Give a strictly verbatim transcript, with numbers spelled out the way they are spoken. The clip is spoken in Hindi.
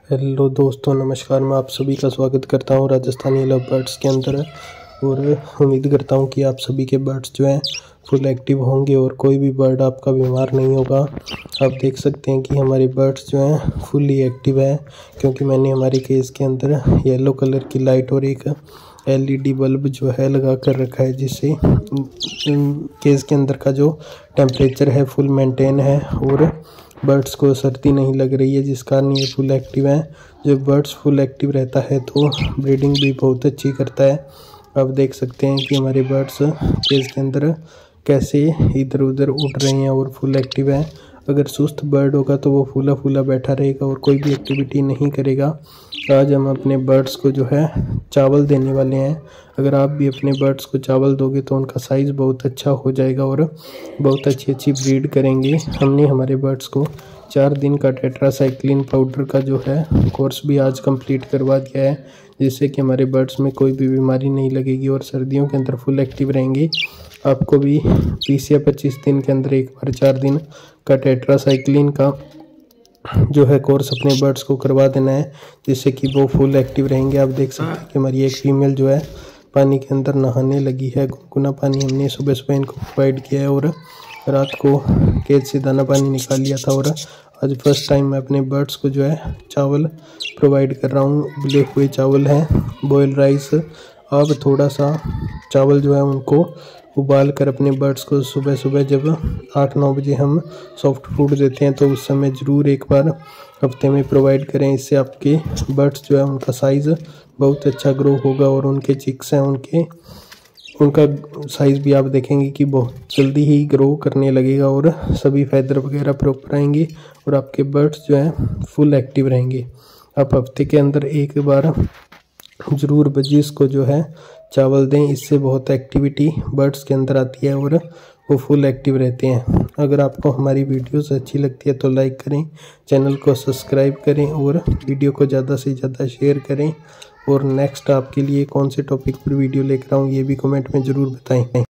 हेलो दोस्तों, नमस्कार। मैं आप सभी का स्वागत करता हूं राजस्थानी लव बर्ड्स के अंदर और उम्मीद करता हूं कि आप सभी के बर्ड्स जो हैं फुल एक्टिव होंगे और कोई भी बर्ड आपका बीमार नहीं होगा। आप देख सकते हैं कि हमारे बर्ड्स जो हैं फुल्ली एक्टिव है, क्योंकि मैंने हमारे केस के अंदर येलो कलर की लाइट और एक एलईडी बल्ब जो है लगा कर रखा है, जिससे केस के अंदर का जो टेम्परेचर है फुल मेंटेन है और बर्ड्स को सर्दी नहीं लग रही है, जिस कारण ये फुल एक्टिव हैं। जब बर्ड्स फुल एक्टिव रहता है तो ब्रीडिंग भी बहुत अच्छी करता है। आप देख सकते हैं कि हमारे बर्ड्स केज के अंदर कैसे इधर उधर उड़ रहे हैं और फुल एक्टिव हैं। अगर सुस्त बर्ड होगा तो वो फूला फूला बैठा रहेगा और कोई भी एक्टिविटी नहीं करेगा। आज हम अपने बर्ड्स को जो है चावल देने वाले हैं। अगर आप भी अपने बर्ड्स को चावल दोगे तो उनका साइज़ बहुत अच्छा हो जाएगा और बहुत अच्छी अच्छी ब्रीड करेंगे। हमने हमारे बर्ड्स को चार दिन का टेट्रासाइक्लिन पाउडर का जो है कोर्स भी आज कंप्लीट करवा दिया है, जिससे कि हमारे बर्ड्स में कोई भी बीमारी नहीं लगेगी और सर्दियों के अंदर फुल एक्टिव रहेंगे। आपको भी बीस या पच्चीस दिन के अंदर एक बार चार दिन का टेट्रासाइक्लिन का जो है कोर्स अपने बर्ड्स को करवा देना है, जिससे कि वो फुल एक्टिव रहेंगे। आप देख सकते हैं कि हमारी एक फीमेल जो है पानी के अंदर नहाने लगी है। गुनगुना पानी हमने सुबह सुबह इनको प्रोवाइड किया है और रात को केज से दाना पानी निकाल लिया था और आज फर्स्ट टाइम मैं अपने बर्ड्स को जो है चावल प्रोवाइड कर रहा हूँ। उबले हुए चावल हैं, बॉयल राइस। अब थोड़ा सा चावल जो है उनको उबाल कर अपने बर्ड्स को सुबह सुबह जब आठ नौ बजे हम सॉफ्ट फूड देते हैं तो उस समय ज़रूर एक बार हफ्ते में प्रोवाइड करें। इससे आपके बर्ड्स जो है उनका साइज़ बहुत अच्छा ग्रो होगा और उनके चिक्स हैं उनके उनका साइज़ भी आप देखेंगे कि बहुत जल्दी ही ग्रो करने लगेगा और सभी फैदर वगैरह प्रॉपर आएंगे और आपके बर्ड्स जो हैं फुल एक्टिव रहेंगे। आप हफ्ते के अंदर एक बार ज़रूर बजीज को जो है चावल दें, इससे बहुत एक्टिविटी बर्ड्स के अंदर आती है और वो फुल एक्टिव रहते हैं। अगर आपको हमारी वीडियोस अच्छी लगती है तो लाइक करें, चैनल को सब्सक्राइब करें और वीडियो को ज़्यादा से ज़्यादा शेयर करें। और नेक्स्ट आपके लिए कौन से टॉपिक पर वीडियो लेकर आऊँ ये भी कमेंट में ज़रूर बताएं।